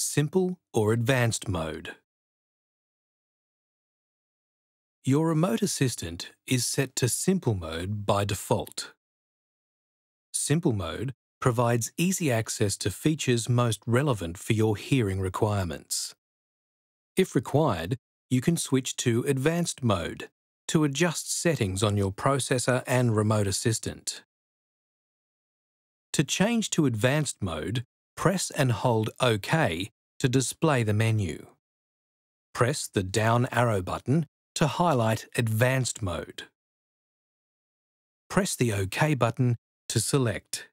Simple or Advanced mode. Your remote assistant is set to Simple mode by default. Simple mode provides easy access to features most relevant for your hearing requirements. If required, you can switch to Advanced mode to adjust settings on your processor and remote assistant. To change to Advanced mode, press and hold OK to display the menu. Press the down arrow button to highlight Advanced mode. Press the OK button to select.